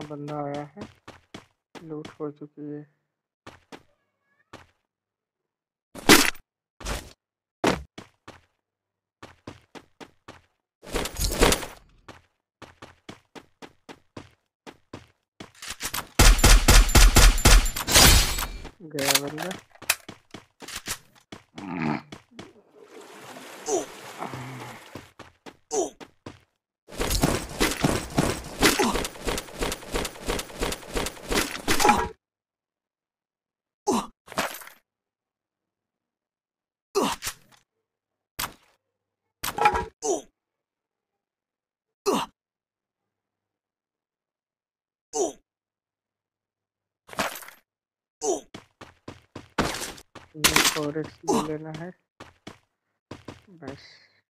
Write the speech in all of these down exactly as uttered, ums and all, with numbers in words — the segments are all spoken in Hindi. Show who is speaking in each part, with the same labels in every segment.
Speaker 1: बंदा आया है, लूट हो चुकी है। गया बंदा। फोर एक्स ले लेना है बस।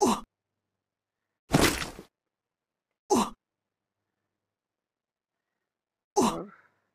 Speaker 1: और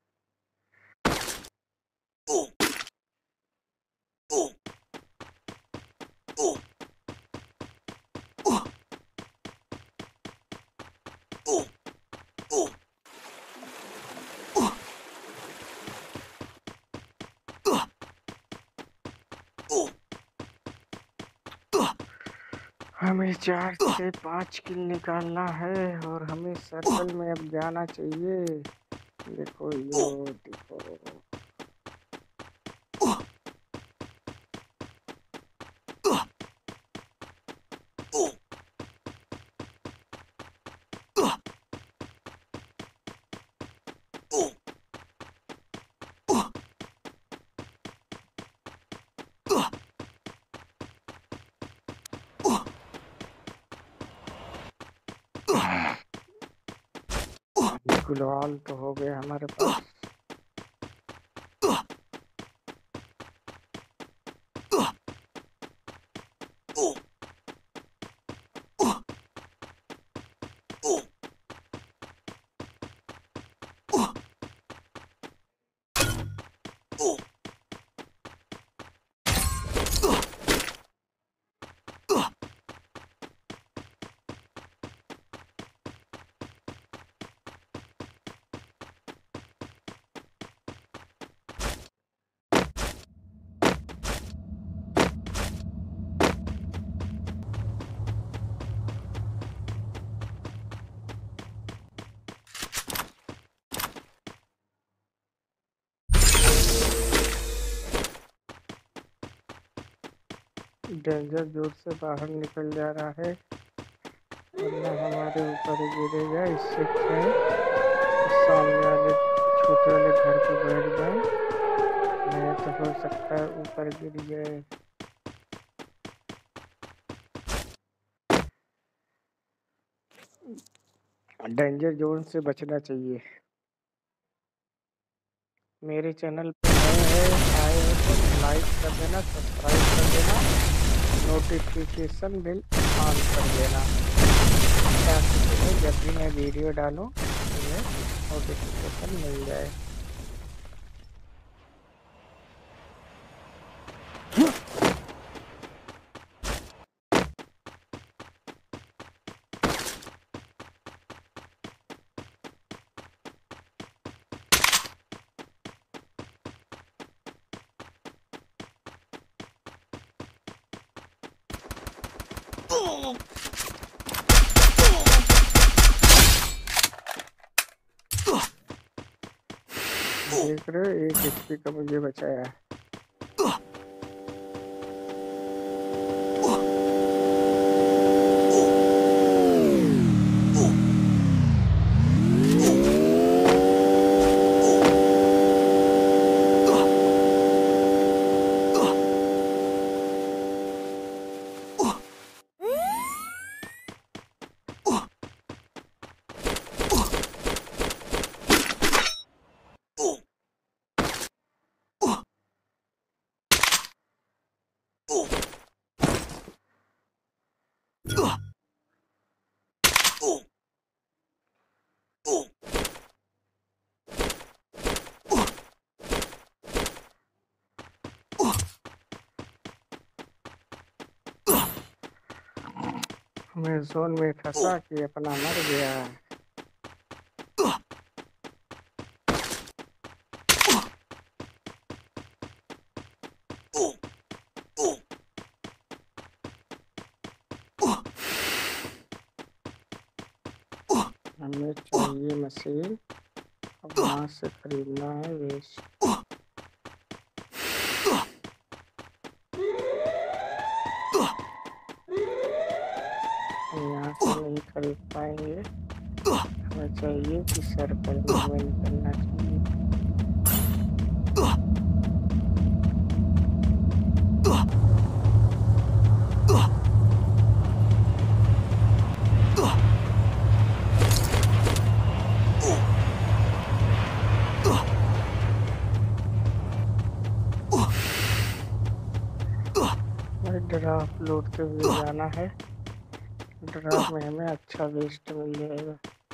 Speaker 1: हमें चार से पाँच किल निकालना है और हमें सर्कल में अब जाना चाहिए। देखो यो देखो, गुलाल तो हो गया हमारे पास। डेंजर जोन से बाहर निकल जा रहा है, वरना हमारे ऊपर ही गिरेगा। इससे अच्छा है सामने वाले छोटे वाले घर पे बैठ जाए, नहीं तो हो सकता है ऊपर गिर जाए। डेंजर जोन से बचना चाहिए। मेरे चैनल पे नए हैं आए हो तो लाइक कर देना, सब्सक्राइब कर देना, नोटिफिकेशन बिल ऑन कर देना, ताकि तुम्हें जब भी मैं वीडियो डालूं तुम्हें नोटिफिकेशन मिल जाए। देख रहे हो, एक एचपी का मुझे बचाया है। मैं जोन में फंसा कि अपना मर गया। मशीन अब वहाँ से खरीदना है वेस्ट। हम यहाँ से नहीं खरीद पाएंगे, हमें चाहिए कि सर्कल में हमें निकलना चाहिए। ड्राफ्ट लूटते हुए जाना है, ड्राफ्ट में हमें अच्छा वेस्ट मिल जाएगा।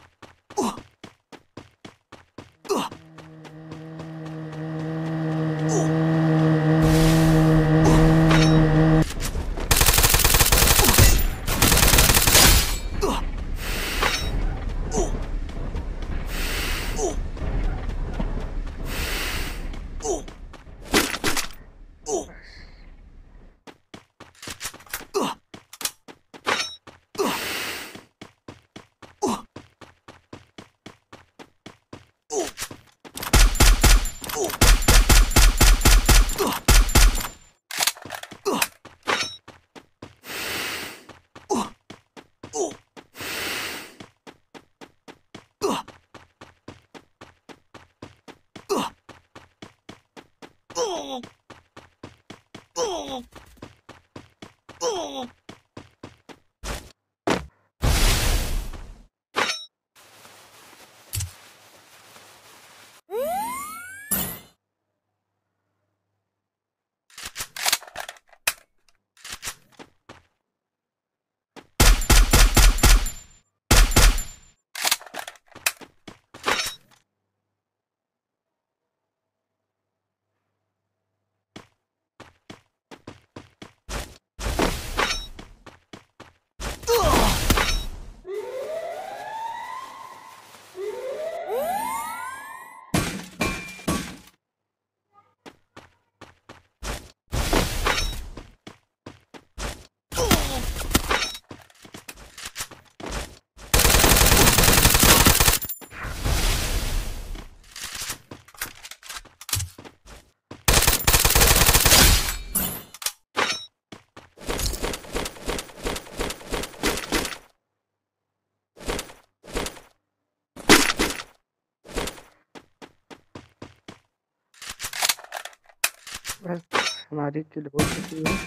Speaker 1: बस हमारी किल हो चुकी है,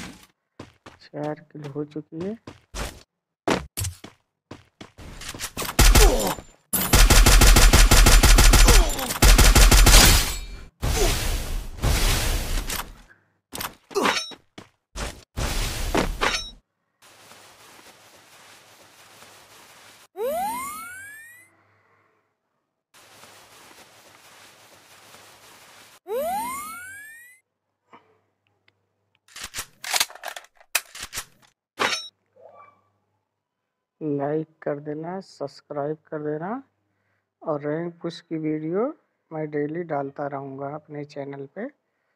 Speaker 1: चार किल हो चुकी है। लाइक कर देना, सब्सक्राइब कर देना, और रैंक पुश की वीडियो मैं डेली डालता रहूँगा अपने चैनल पे।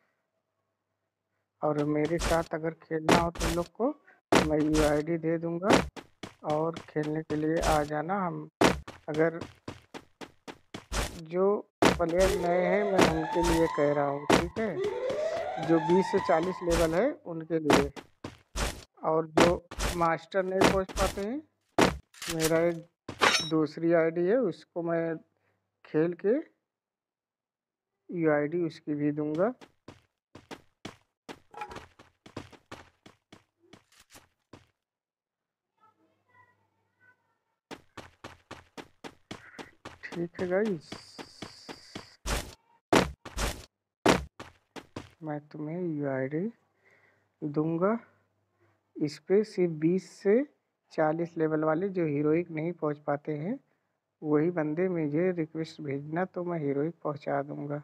Speaker 1: और मेरे साथ अगर खेलना हो तुम लोग को तो मैं यू आई डी दे दूँगा और खेलने के लिए आ जाना। हम अगर जो प्लेयर नए हैं मैं उनके लिए कह रहा हूँ, ठीक है, जो बीस से चालीस लेवल है उनके लिए, और जो मास्टर नहीं पहुँच पाते हैं, मेरा एक दूसरी आईडी है, उसको मैं खेल के यू आई डी उसकी भी दूंगा। ठीक है गाइस, मैं तुम्हें यू आई डी दूंगा। इस पे सिर्फ बीस से चालीस लेवल वाले जो हीरोइक नहीं पहुंच पाते हैं वही बंदे मुझे रिक्वेस्ट भेजना, तो मैं हीरोइक पहुंचा दूंगा।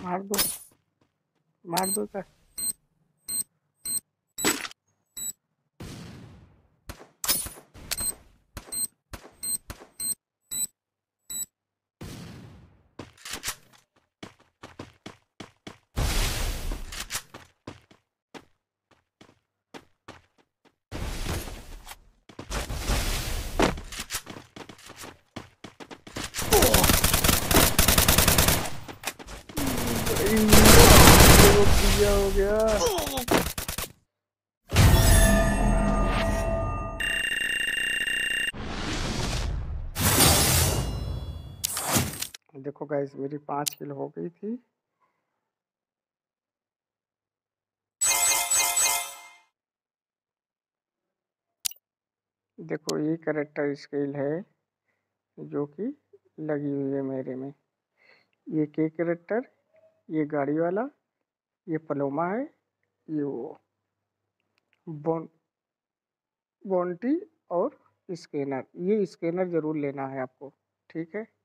Speaker 1: मार दो, मार दो सर। दिया हो गया। देखो गाइस, मेरी पाँच किल हो गई थी। देखो ये कैरेक्टर स्किल है जो कि लगी हुई है मेरे में। ये के कैरेक्टर, ये गाड़ी वाला, ये पलोमा है, ये वो बॉन बॉन्टी और स्कैनर। ये स्कैनर ज़रूर लेना है आपको, ठीक है।